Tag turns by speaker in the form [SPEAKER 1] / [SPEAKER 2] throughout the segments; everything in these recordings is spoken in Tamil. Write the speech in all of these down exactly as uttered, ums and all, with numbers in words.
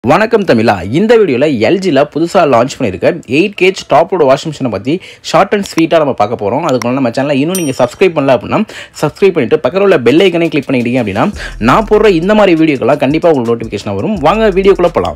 [SPEAKER 1] வணக்கம் தமிழா. இந்த வீடியோவில் எல்ஜியில் புதுசாக லான்ச் பண்ணியிருக்க எயிட் கேஜ் டாப்போட வாஷிங் மிஷினை பற்றி ஷார்ட் அண்ட் ஸ்வீட்டாக நம்ம பார்க்க போகிறோம். அதுக்கு நம்ம சேனலில் இன்னும் நீங்கள் சப்ஸ்கிரைப் பண்ணல அப்படின்னா சப்ஸ்கிரைப் பண்ணிவிட்டு பக்கத்தில் உள்ள பெல் ஐக்கனை கிளிக் பண்ணிக்கிட்டீங்க அப்படின்னா நான் போடுற இந்த மாதிரி வீடியோக்கெல்லாம் கண்டிப்பாக உங்களுக்கு நோட்டிஃபிகேஷன் வரும். வாங்க வீடியோக்குள்ளே போகலாம்.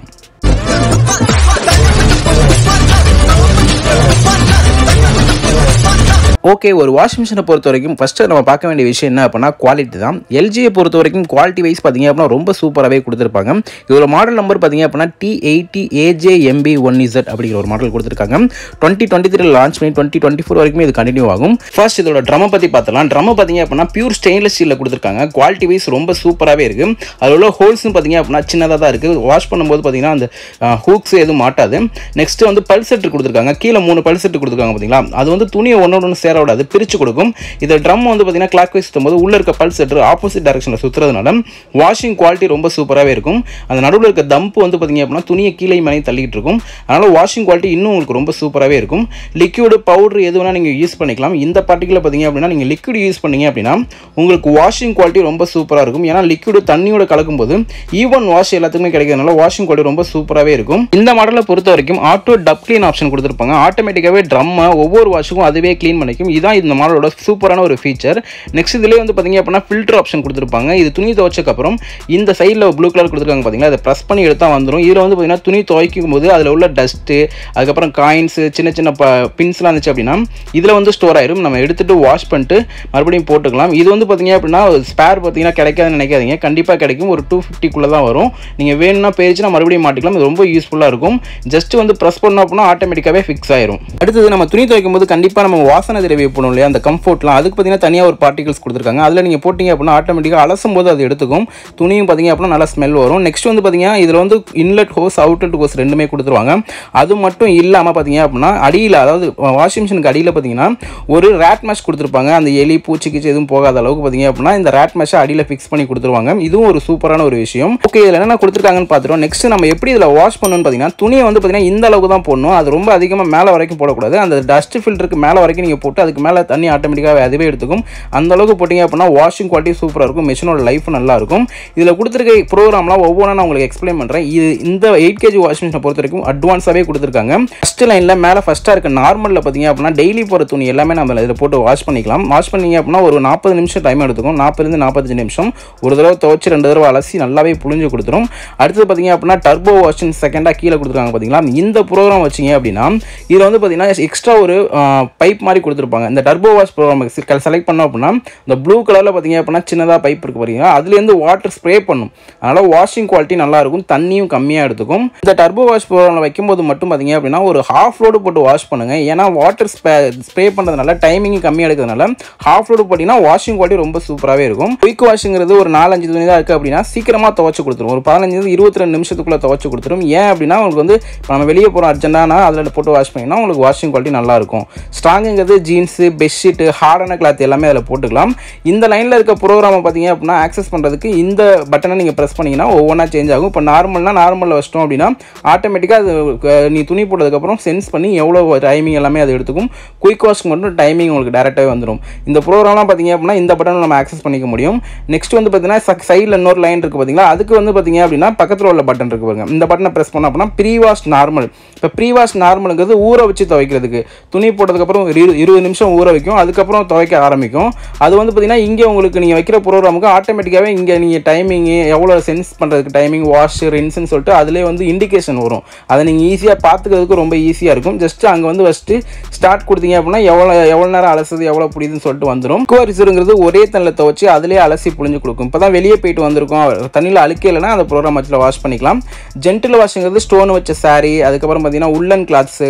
[SPEAKER 1] ஓகே, ஒரு வாஷிங் மிஷினை பொறுத்த வரைக்கும் ஃபஸ்ட்டு நம்ம பார்க்க வேண்டிய விஷயம் என்ன அப்படின்னா குவாலிட்டி தான். எல்ஜியை பொறுத்த வரைக்கும் குவாலிட்டி வைஸ் பார்த்தீங்க அப்படின்னா ரொம்ப சூப்பராகவே கொடுத்துருப்பாங்க. இதோட மாடல் நம்பர் பார்த்தீங்க அப்படின்னா T eighty AJ MP one Z அப்படிங்கிற ஒரு மாடல் கொடுத்துருக்காங்க. டுவெண்ட்டி டுவெண்ட்டி த்ரீ லான்ச் பண்ணி டுவெண்ட்டி டுவெண்ட்டி ஃபோர் வரைக்கும் இது கண்டினியூ ஆகும். ஃபர்ஸ்ட் இதோட ட்ரம்மை பற்றி பார்த்தலாம். ட்ரம் பார்த்தீங்க அப்படின்னா பியூர் ஸ்டெயின்லெஸ் ஸ்டீலில் கொடுத்துருக்காங்க. குவாலிட்டி வைஸ் ரொம்ப சூப்பராகவே இருக்குது. அதில் உள்ள ஹோல்ஸ்னு பார்த்தீங்க அப்படின்னா சின்னதாக தான் இருக்குது. வாஷ் பண்ணும்போது பார்த்தீங்கன்னா அந்த ஹூக்ஸ் எதுவும் மாட்டாது. நெக்ஸ்ட் வந்து பல் செட்டு கொடுத்துருக்காங்க. கீழே மூணு பல் செட்டு கொடுத்துருக்காங்க பார்த்தீங்களா. அது வந்து துணியை ஒன்னோட ஒன்று சேர விடாது, பிரிச்சு கொடுக்கும். இந்த ட்ரம் வந்து பார்த்தீங்கன்னா கிளாக் வைஸ் சுத்தும்போது உள்ள இருக்க பல் செட்டு ஆப்போசிட் டைரக்ஷனில் சுற்றுறதுனால வாஷிங் குவாலிட்டி ரொம்ப சூப்பராகவே இருக்கும். அந்த நடுவில் இருக்க தம்பு வந்து பார்த்தீங்க அப்படின்னா துணியை கீழே மேலே தள்ளிட்டு இருக்கும். அதனால வாஷிங் குவாலிட்டி இன்னும் உங்களுக்கு ரொம்ப சூப்பராகவே இருக்கும். லிக்விடு பவுடர் எது வேணால் நீங்கள் யூஸ் பண்ணிக்கலாம். இந்த பார்ட்டிகில் பார்த்தீங்க அப்படின்னா நீங்கள் லிக்விட் யூஸ் பண்ணீங்க அப்படின்னா உங்களுக்கு வாஷிங் குவாலிட்டி ரொம்ப சூப்பராக இருக்கும். ஏன்னா லிக்விடு தண்ணியோட கலக்கும்போது ஈவன் வாஷ் எல்லாத்துக்குமே கிடைக்கிறதுனால வாஷிங் குவாலிட்டி ரொம்ப சூப்பராகவே இருக்கும். இந்த மாடலை பொறுத்த வரைக்கும் ஆட்டோ டப் கிளீன் ஆப்ஷன் கொடுத்துருப்பாங்க. ஆட்டோமேட்டிக்காகவே ட்ரம்மை ஒவ்வொரு வாஷுக்கும் அதுவே கிளீன் பண்ணிக்கும். இதான் இந்த மாடலோட சூப்பரான ஒரு ஃபீச்சர். நெக்ஸ்ட் இதுலேயே வந்து பார்த்தீங்க அப்படின்னா ஃபில்டர் ஆப்ஷன் கொடுத்துருப்பாங்க. இது துணி துவைச்சக்கப்புறம் இந்த சைடில் ப்ளூ கலர் கொடுத்துருக்காங்க பார்த்தீங்களா, அதை ப்ரெஸ் பண்ணி எடுத்தால் வந்துடும். இதில் வந்து பார்த்தீங்கன்னா துணி துவைக்கும் போது அதில் உள்ள டஸ்ட்டு, அதுக்கப்புறம் காயின்ஸு, சின்ன சின்ன ப பின்ஸ்லாம் இருந்துச்சு அப்படின்னா இதில் வந்து ஸ்டோர் ஆயிரும். நம்ம எடுத்துகிட்டு வாஷ் பண்ணிட்டு மறுபடியும் போட்டுக்கலாம். இது வந்து பார்த்தீங்க அப்படின்னா ஸ்பேர் பார்த்தீங்கன்னா கிடைக்காதுன்னு நினைக்காதீங்க, கண்டிப்பாக கிடைக்கும். ஒரு டூ ஃபிஃப்டிக்குள்ளே தான் வரும். நீங்கள் வேணும்னா பேரிச்சுனா மறுபடியும் மாட்டிக்கலாம். இது ரொம்ப யூஸ்ஃபுல்லாக இருக்கும். ஜஸ்ட் வந்து ப்ரெஸ் பண்ணோம் அப்படின்னா ஆட்டோமேட்டிக்காகவே ஃபிக்ஸ் ஆயிரும். அடுத்தது நம்ம துணி துவைக்கும் போது கண்டிப்பாக நம்ம வாசனை திரவிய போடணும் இல்லையா, அந்த கம்ஃபர்ட்லாம். அதுக்கு பார்த்தீங்கன்னா தனியாக ஒரு பார்ட்டிகல்ஸ் கொடுத்துருக்காங்க. அதில் நீங்கள் போட்டிங்க அப்படின்னா ஆட்டோமேட்டிக்காக அலசும் போது அது எடுத்துக்கும். துணியும் பார்த்தீங்க அப்படின்னா நல்லா ஸ்மெல் வரும். நெக்ஸ்ட் வந்து பார்த்தீங்கன்னா இதில் வந்து இன்லெட் ஹோஸ் அவுட்லெட் ஹோஸ் ரெண்டுமே கொடுத்துருவாங்க. அது மட்டும் இல்லாமல் பார்த்தீங்க அப்படின்னா அடியில், அதாவது வாஷிங் மிஷினுக்கு அடியில் பார்த்தீங்கன்னா ஒரு ரேட் மேஷ் கொடுத்துருப்பாங்க. அந்த எலி பூச்சி கீச்சி எதுவும் போகாத அளவுக்கு பார்த்தீங்க அப்படின்னா இந்த ரேட் மேஷை அடியில் ஃபிக்ஸ் பண்ணி கொடுத்துருவாங்க. இதுவும் ஒரு சூப்பரான ஒரு விஷயம். ஓகே, இதில் என்ன கொடுத்துருக்காங்கன்னு பார்த்துட்டோம். நெக்ஸ்ட் நம்ம எப்படி இதில் வாஷ் பண்ணணும்னு பார்த்தீங்கன்னா துணியை வந்து பார்த்தீங்கன்னா இந்த அளவுக்கு தான் போடணும். அது ரொம்ப அதிகமாக மேலே வரைக்கும் போடக்கூடாது. அந்த டஸ்ட் ஃபில்டருக்கு மேலே வரைக்கும் நீங்கள் போட்டு அதுக்கு மேலே தண்ணி ஆட்டோமேட்டிக்காக அதுவே எடுத்துக்கும். அந்த அளவுக்கு போட்டிங்க அப்படின்னா வாஷிங் குவாலிட்டி சூப்பராக இருக்கும். மிஷினோட லைஃப் நல்லா இருக்கும். இதில் கொடுத்துருக்க ப்ரோக்ராம்லாம் ஒவ்வொன்றா நான் உங்களுக்கு எக்ஸ்பிளைன் பண்ணுறேன். இது இந்த எயிட் கேஜி வாஷிங் மிஷினை பொறுத்த வரைக்கும் அட்வான்ஸாகவே கொடுத்துருக்காங்க. ஃபர்ஸ்ட் லைனில் மேலே ஃபஸ்ட்டாக இருக்க நார்மலில் பார்த்தீங்க அப்படின்னா டெய்லி போகிற துணி எல்லாமே நம்ம இதில் போட்டு வாஷ் பண்ணிக்கலாம். வாஷ் பண்ணிங்க அப்படின்னா ஒரு நாற்பது நிமிஷம் டைம் எடுத்துக்கும். நாற்பதுலேருந்து நாற்பத்தஞ்சு நிமிஷம் ஒரு தடவை துவச்சி ரெண்டு தடவை அலசி நல்லாவே புழிஞ்சு கொடுத்துரும். அடுத்தது பார்த்தீங்க அப்படின்னா டர்போ வாஷிங் செகண்டாக கீழே கொடுத்துருக்காங்க பார்த்தீங்களா. இந்த ப்ரோக்ராம் வச்சிங்க அப்படின்னா இதில் வந்து பார்த்தீங்கன்னா எக்ஸ்ட்ரா ஒரு பைப் மாதிரி கொடுத்துருப்பாங்க. இந்த டர்போ வாஷ் ப்ரோக்ராம் செலக்ட் பண்ணோம் அப்படின்னா இந்த ப்ளூ கலரில் பார்த்தீங்க அப்படின்னா சின்னதாக பைப் இருக்கு பாருங்க, அதுலேருந்து வாட்டர் ஸ்ப்ரே பண்ணும். அதனால் வாஷிங் குவாலிட்டி நல்லா இருக்கும், தண்ணியும் கம்மியாக எடுத்துக்கும். இந்த டர்போ வாஷ் ப்ரோக்ராமில் வைக்கும்போது மட்டும் பார்த்தீங்க அப்படின்னா ஒரு ஹாஃப் லோடு போட்டு வாஷ் பண்ணுங்கள். ஏன்னா வாட்டர் ஸ்ப்ரே பண்ணுறதுனால டைமிங் கம்மியாக எடுக்கிறதுனால ஹாஃப் லோடு போட்டிங்கன்னா வாஷிங் குவாலிட்டி ரொம்ப சூப்பராகவே இருக்கும். குயிக் வாஷிங்கிறது ஒரு நாலஞ்சு துணி தான் இருக்குது அப்படின்னா சீக்கிரமாக துவச்சி கொடுத்துரும். ஒரு பதினஞ்சு இருபத்தி ரெண்டு நிமிஷத்துக்குள்ளே துவச்சி கொடுத்துரும். ஏன் அப்படின்னா உங்களுக்கு வந்து நம்ம வெளியே போகிறோம் அர்ஜென்ட்டானா அதில் போட்டு வாஷ் பண்ணிங்கன்னா உங்களுக்கு வாஷிங் குவாலிட்டி நல்லா இருக்கும். ஸ்ட்ராங்குங்கிறது ஜீன்ஸு, பெட்ஷீட்டு, ஹார்டான கிளாத் எல்லாமே அதில் போட்டுக்கலாம். இந்த லைனில் இருக்க ப்ரோக்ராமை பார்த்தீங்க அப்படின்னா ஆக்சஸ் பண்ணுறதுக்கு இந்த பட்டனை நீங்கள் ப்ரெஸ் பண்ணிங்கன்னா ஒவ்வொன்றா சேஞ்ச் ஆகும். இப்போ நார்மல்னா நார்மலில் வச்சிட்டோம் அப்படின்னா ஆட்டோமேட்டிக்காக அது நீ துணி போட்டதுக்கப்புறம் சென்ஸ் பண்ணி எவ்வளோ டைமிங் எல்லாமே அது எடுத்துக்கும். குயிக் வாஷ்க்கு மட்டும் டைமிங் உங்களுக்கு டேரெக்டாகவே வந்துடும். இந்த ப்ரோக்ராம்லாம் பார்த்தீங்க அப்படின்னா இந்த பட்டனை நம்ம ஆக்சஸ் பண்ணிக்க முடியும். நெக்ஸ்ட் வந்து பார்த்தீங்கன்னா சைடில் இன்னொரு லைன் இருக்குது பார்த்தீங்களா, அதுக்கு வந்து பார்த்தீங்க அப்படின்னா பக்கத்தில் உள்ள பட்டன் இருக்குது பாருங்க. இந்த பட்டனை ப்ரெஸ் பண்ணோம் அப்படின்னா ப்ரீ வாஷ் நார்மல். இப்போ ப்ரீ வாஷ் நார்மலுங்கிறது ஊற வச்சு துவைக்கிறதுக்கு. துணி போட்டதுக்கப்புறம் இருபது நிமிஷம் ஊற வைக்கும், அதுக்கப்புறம் துவைக்க ஆரம்பிக்கும். அது வந்து பார்த்தீங்கன்னா இங்கே உங்களுக்கு நீங்கள் வைக்கிற ப்ரோக்ராமுக்கு ஆட்டோமேட்டிக்காகவே இங்கே நீங்கள் டைமிங் எவ்வளோ சென்ஸ் பண்ணுறதுக்கு டைமிங் வாஷ் ரின்ஸ்ன்னு சொல்லிட்டு அதிலே வந்து இண்டிகேஷன் வரும். அதை நீங்கள் ஈஸியாக பார்த்துக்கிறதுக்கு ரொம்ப ஈஸியாக இருக்கும். ஜஸ்ட் அங்கே வந்து ஃபஸ்ட்டு ஸ்டார்ட் கொடுத்தீங்க அப்படின்னா எவ்வளோ எவ்வளோ நேரம் அலசுது எவ்வளோ புரியுதுன்னு சொல்லிட்டு வந்துடும். குவரிசருங்கிறது ஒரே தண்ணியில் துவச்சி அதிலே அலசி புழிஞ்சு கொடுக்கும். இப்போ தான் வெளியே போயிட்டு வந்திருக்கோம், தண்ணியில் அழுக்கே இல்லைன்னா அந்த ப்ரோக்ராம் வச்சு வாஷ் பண்ணிக்கலாம். ஜென்டில் வாஷிங்கிறது ஸ்டோன் வச்ச சாரி, அதுக்கப்புறம் பார்த்தீங்கன்னா உள்ளன் கிளாத்ஸு,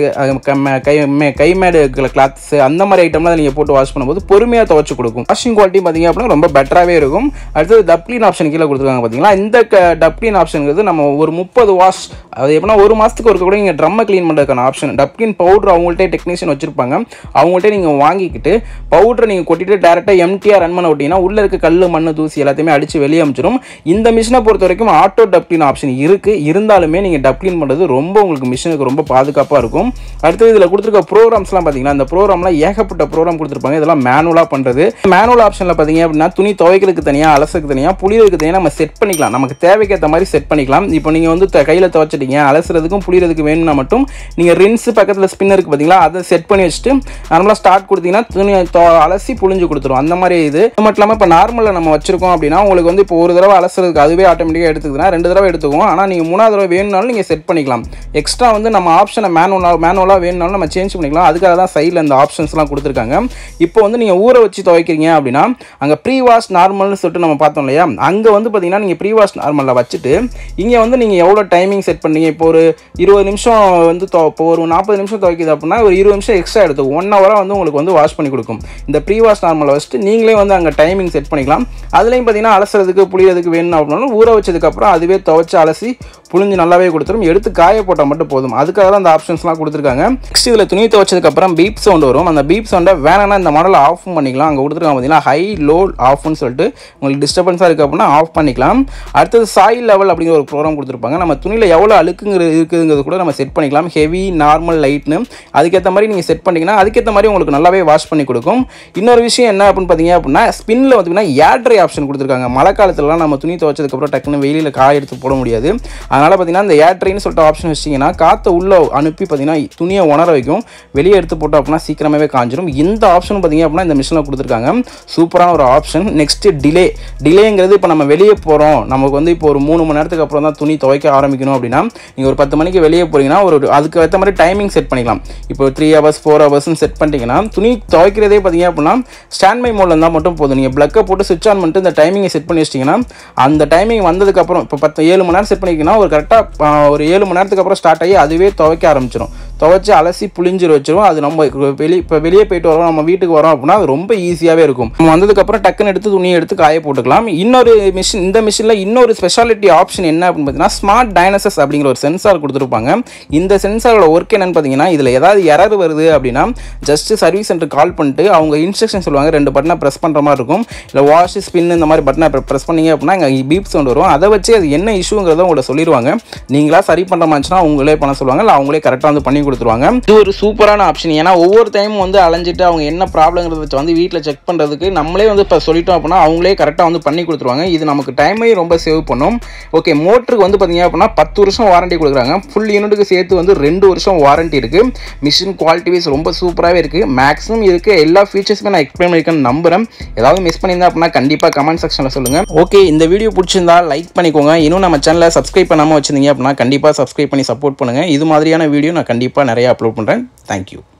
[SPEAKER 1] கை கைமேடு கிளாத்ஸு, அந்த மாதிரி ஐட்டம்லாம் நீங்கள் போட்டு வாஷ் பண்ணும்போது பொறுமையாக துவச்சி கொடுக்கும். வாஷிங் குவாலிட்டி பார்த்தீங்க அப்படின்னா ரொம்ப பெட்டராகவே இருக்கும். அடுத்தது டப் கிளீன் ஆப்ஷன் கீழே கொடுத்துருக்காங்க பார்த்தீங்களா. இந்த டப் கிளீன் ஆப்ஷனுங்கிறது நம்ம ஒரு முப்பது வாஷ், அது எப்படின்னா ஒரு மாதத்துக்கு ஒரு கூட நீங்கள் ட்ரம்மை க்ளீன் பண்ணுறதுக்கான ஆப்ஷன். டப் கிளீன் பவுடர் அவங்கள்ட்டே டெக்னீஷியன் வச்சிருப்பாங்க. அவங்கள்ட்ட நீங்கள் வாங்கிக்கிட்டு பவுடரை நீங்கள் கொட்டிட்டு டேரெக்டாக எம்டிஆர் ரன் பண்ண விட்டீங்கன்னா உள்ளே இருக்க கல் மண் தூசி எல்லாத்தையுமே அடித்து வெளியே அமிச்சிடும். இந்த மிஷினை பொறுத்த வரைக்கும் ஆட்டோ டப் கிளீன் ஆப்ஷன் இருக்குது. இருந்தாலுமே நீங்கள் டப் கிளீன் பண்ணுறது ரொம்ப உங்களுக்கு மிஷினுக்கு ரொம்ப பாதுகாப்பாக இருக்கும். அடுத்தது இதில் கொடுத்துருக்க ப்ரோக்ராம்ஸ்லாம் பார்த்தீங்கன்னா இந்த ப்ரோக்ராம்லாம் ஏகப்பட்ட ப்ரோக்ராம் கொடுத்துருப்பாங்க. இதெல்லாம் மேனுவலாக பண்ணுறது. மேனுவல் ஆப்ஷனில் பார்த்தீங்க அப்படின்னா துணி துவைக்கிறதுக்கு தனியாக, அலசுறதுக்கு தனியாக, புளியறதுக்கு தனியாக நம்ம செட் பண்ணிக்கலாம். நமக்கு தேவைக்கேற்ற மாதிரி செட் பண்ணிக்கலாம். இப்போ நீங்கள் வந்து கையில் துவைச்சிட்டீங்க, அலசுறதுக்கும் புளியறதுக்கு வேணும்னா மட்டும் நீங்கள் ரின்ஸ் பக்கத்தில் ஸ்பின்னருக்கு பார்த்தீங்களா அதை செட் பண்ணி வச்சுட்டு நார்மலாக ஸ்டார்ட் கொடுத்தீங்கன்னா துணி அலசி புளிஞ்சு கொடுத்துரும். அந்த மாதிரி இது மட்டும் இல்லாமல் இப்போ நார்மலில் நம்ம வச்சிருக்கோம் அப்படின்னா உங்களுக்கு வந்து இப்போ ஒரு தடவை அலசுறதுக்கு அதுவே ஆட்டோமேட்டிக்காக எடுத்துக்குதுன்னா ரெண்டு தடவை எடுத்துக்கும். ஆனால் நீங்கள் மூணாவது தடவை வேணும்னாலும் நீங்கள் செட் பண்ணிக்கலாம். எக்ஸ்ட்ரா வந்து நம்ம ஆப்ஷனை மேனுவலாக மேனுவலாக வேணும்னாலும் நம்ம சேஞ்ச் பண்ணிக்கலாம். அதுக்காக தான் சைடில் இந்த ஆப்ஷன்ஸ்லாம் கொடுத்துருக்காங்க. இப்போ வந்து நீங்கள் ஊற வச்சு துவைக்கிறீங்க அப்படின்னா அங்கே ப்ரீ வாஷ் நார்மல்னு சொல்லிட்டு நம்ம பார்த்தோம் இல்லையா, அங்கே வந்து பார்த்தீங்கன்னா நீங்கள் ப்ரீ வாஷ் நார்மலில் வச்சுட்டு இங்கே வந்து நீங்கள் எவ்வளோ டைமிங் செட் பண்ணீங்க. இப்போ ஒரு இருபது நிமிஷம் வந்து இப்போ ஒரு நாற்பது நிமிஷம் துவைக்குது அப்படின்னா ஒரு இருபது நிமிஷம் எக்ஸ்ட்ரா எடுத்து ஒன் ஹவராக வந்து உங்களுக்கு வந்து வாஷ் பண்ணி கொடுக்கும். இந்த ப்ரீ வாஷ் நார்மலில் வச்சுட்டு நீங்களே வந்து அங்கே டைமிங் செட் பண்ணிக்கலாம். அதுலேயும் பார்த்தீங்கன்னா அலசுறதுக்கு புளியறதுக்கு வேணும் அப்படின்னாலும் ஊற வச்சதுக்கப்புறம் அதுவே துவைச்சு அலசி புளிஞ்சு நல்லாவே கொடுத்துரும். எடுத்து காய போட்டால் மட்டும் போதும். அதுக்காக தான் அந்த ஆப்ஷன்ஸ்லாம் கொடுத்துருக்காங்க. நெக்ஸ்ட் இதில் துணி துவைச்சதுக்கப்புறம் பீப் சவுண்ட் வரும். அந்த பீப் சவுண்டை வேணும்னா இந்த மாடலை ஆஃப் பண்ணிக்கலாம். அங்கே கொடுத்துருக்காங்க பார்த்தீங்கன்னா ஹை லோ ஆஃப்னு சொல்லிட்டு உங்களுக்கு டிஸ்டர்பன்ஸாக இருக்குது அப்படின்னா ஆஃப் பண்ணிக்கலாம். அடுத்தது சாயில் லெவல் அப்படிங்கிற ஒரு ப்ரோக்ராம் கொடுத்துருப்பாங்க. நம்ம துணியில் எவ்வளோ அழுக்குங்கிறது இருக்குதுங்கிறது கூட நம்ம செட் பண்ணிக்கலாம். ஹெவி, நார்மல், லைட்னு அதுக்கேற்ற மாதிரி நீங்கள் செட் பண்ணிங்கன்னா அதுக்கேற்ற மாதிரி உங்களுக்கு நல்லாவே வாஷ் பண்ணி கொடுக்கும். இன்னொரு விஷயம் என்ன அப்படின்னு பார்த்தீங்க அப்படின்னா ஸ்பின்னில் பார்த்தீங்கன்னா ஏர் ட்ரை ஆப்ஷன் கொடுத்துருக்காங்க. மழை காலத்துலலாம் நம்ம துணி துவைச்சதுக்கப்புறம் டக்குன்னு வெயிலில் காய எடுத்து போட முடியாது. அதனால் பார்த்தீங்கன்னா இந்த ஏர் ட்ரைன்னு சொல்லிட்டு ஆப்ஷன் வச்சிங்கன்னா காற்றை உள்ளே அனுப்பி பார்த்தீங்கன்னா துணியை உணர வைக்கும். வெளியே எடுத்து போட்டோம் அப்படின்னா சீக்கிரமாகவே காஞ்சிடும். இந்த ஆப்ஷன் பார்த்தீங்க அப்படின்னா இந்த மிஷினில் கொடுத்துருக்காங்க. சூப்பரான ஒரு ஆப்ஷன். Next delay. டிலேங்கிறது இப்போ நம்ம வெளியே போகிறோம், நமக்கு வந்து இப்போ ஒரு மூணு மணி நேரத்துக்கு அப்புறம் தான் துணி துவைக்க ஆரம்பிக்கணும் அப்படின்னா நீங்கள் ஒரு பத்து மணிக்கு வெளியே போகிறீங்கன்னா ஒரு அதுக்கு ஏற்ற மாதிரி டைமிங் செட் பண்ணிக்கலாம். இப்போ த்ரீ ஹவர்ஸ் ஃபோர் ஹவர்ஸ்னு செட் பண்ணிட்டீங்கன்னா துணி துவைக்கிறதே பார்த்தீங்க அப்படின்னா ஸ்டாண்ட் பை மோடில் இருந்தால் மட்டும் போதும். நீங்கள் ப்ளக்கை போட்டு சுவிட்ச் ஆன் பண்ணிட்டு இந்த டைமிங்கை செட் பண்ணி வச்சிட்டிங்கன்னா அந்த டைமிங் வந்ததுக்கப்புறம் இப்போ பத்து ஏழு மணி நேரம் செட் பண்ணிக்கிங்கன்னா ஒரு கரெக்டாக ஒரு ஏழு மணி நேரத்துக்கு அப்புறம் ஸ்டார்ட் ஆகி அதுவே துவைக்க ஆரம்பிச்சிடும். துவைச்சி அலசி புளிஞ்சிரு வச்சிரும். அது நம்ம வெளியே இப்போ வெளியே போயிட்டு வரோம், நம்ம வீட்டுக்கு வரோம் அப்படின்னா அது ரொம்ப ஈஸியாகவே இருக்கும். நம்ம வந்ததுக்கப்புறம் டக்குன்னு எடுத்து துணியை எடுத்து காய போட்டுக்கலாம். இன்னொரு மிஷின், இந்த மிஷினில் இன்னொரு ஸ்பெஷாலிட்டி ஆப்ஷன் என்ன அப்படின்னு பார்த்தீங்கன்னா ஸ்மார்ட் டைனசஸ் அப்படிங்கிற ஒரு சென்சார் கொடுத்துருப்பாங்க. இந்த சென்சாரோட ஒர்க் என்னன்னு பார்த்தீங்கன்னா இதில் ஏதாவது எரர் வருது அப்படின்னா ஜஸ்ட் சர்வீஸ் சென்டர் கால் பண்ணிட்டு அவங்க இன்ஸ்ட்ரக்ஷன் சொல்லுவாங்க. ரெண்டு பட்டனை ப்ரெஸ் பண்ணுற மாதிரி இருக்கும். இல்லை வாஷ், ஸ்பின் இந்த மாதிரி பட்டனை ப்ரெஸ் பண்ணீங்க அப்படின்னா இங்கே பீப் சவுண்ட் வரும். அதை வச்சு அது என்ன இஷ்யூங்கிறத உங்களை சொல்லிடுவாங்க. நீங்களா சரி பண்ணுற மாதிரிச்சுன்னா அவங்களே பண்ண சொல்லுவாங்க, இல்லை அவங்களே கரெக்டாக வந்து பண்ணி கொடுத்துருவாங்க. இது ஒரு சூப்பரான ஆப்ஷன். ஏன்னா ஒவ்வொரு டைமும் வந்து அலைஞ்சிட்டு அவங்க என்ன ப்ராப்ளங்கிறத வந்து வீட்டில் செக் பண்ணுறதுக்கு நம்மளே வந்து இப்போ சொல்லிட்டோம் அப்படின்னா அவங்களே கரெக்டாக வந்து பண்ணி கொடுத்துருவாங்க. இது நமக்கு டைமையும் ரொம்ப சேவ் பண்ணும். ஓகே, மோட்டருக்கு வந்து பார்த்தீங்க அப்படின்னா பத்து வருஷம் வாரண்டி கொடுக்குறாங்க. ஃபுல் யூனிட்டுக்கு சேர்த்து வந்து ரெண்டு வருஷம் வாரண்டி இருக்குது. மிஷின் குவாலிட்டி வைஸ் ரொம்ப சூப்பராகவே இருக்குது. மேக்ஸிமம் இதுக்கு எல்லா ஃபீச்சர்ஸுமே நான் எக்ஸ்பிளைன் பண்ணியிருக்கேன்னு நம்புறேன். ஏதாவது மிஸ் பண்ணியிருந்தா அப்படின்னா கண்டிப்பாக கமெண்ட் செக்ஷனில் சொல்லுங்கள். ஓகே, இந்த வீடியோ பிடிச்சிருந்தா லைக் பண்ணிக்கோங்க. இன்னும் நம்ம சேனலை சப்ஸ்கிரைப் பண்ணாமல் வச்சிருந்தீங்க அப்படின்னா கண்டிப்பாக சப்ஸ்கிரைப் பண்ணி சப்போர்ட் பண்ணுங்கள். இது மாதிரியான வீடியோ நான் கண்டிப்பாக நிறைய அப்லோட் பண்ணுறேன். தேங்க்யூ.